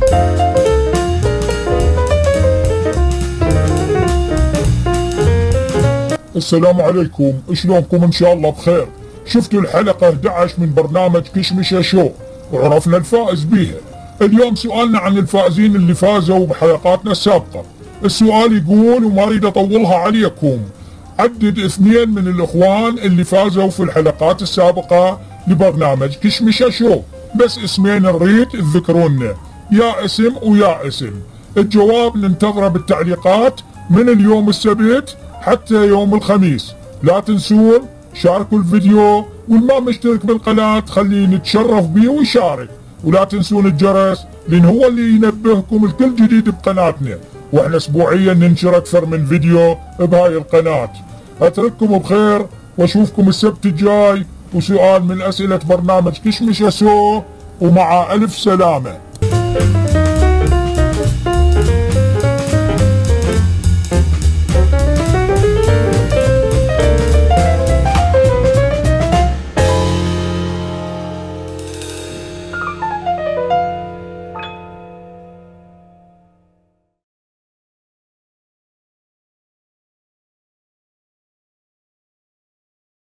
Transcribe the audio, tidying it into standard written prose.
السلام عليكم، شلونكم؟ ان شاء الله بخير. شفتوا الحلقة 11 من برنامج كشمشة شو وعرفنا الفائز بيها. اليوم سؤالنا عن الفائزين اللي فازوا بحلقاتنا السابقة. السؤال يقول، وما اريد اطولها عليكم، عدد 2 من الاخوان اللي فازوا في الحلقات السابقة لبرنامج كشمشة شو، بس اسمين نريد تذكرونا، يا اسم ويا اسم. الجواب ننتظره بالتعليقات من اليوم السبت حتى يوم الخميس. لا تنسون شاركوا الفيديو، والما مشترك بالقناة خليه نتشرف بيه ويشارك، ولا تنسون الجرس لان هو اللي ينبهكم الكل جديد بقناتنا، واحنا اسبوعيا ننشر اكثر من فيديو بهاي القناة. اترككم بخير واشوفكم السبت الجاي وسؤال من اسئلة برنامج كشمشة سو، ومع الف سلامة.